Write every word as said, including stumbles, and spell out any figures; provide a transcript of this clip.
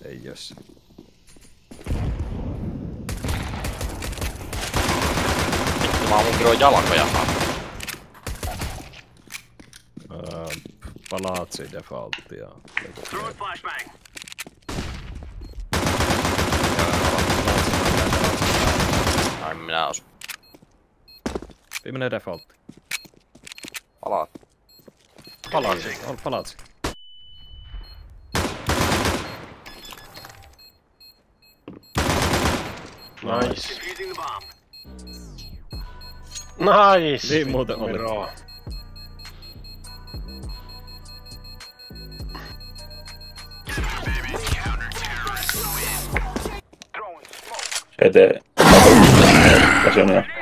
Ei jos. Mä oon munkin jalkoja. Öö, Palatsi defaulttia. Ai minä osun. Viimeinen defaultti. Palaat. Palatsi, on palatsi. Nice. Nice! Niin muuten oli. Miro. Eteen. Tässä on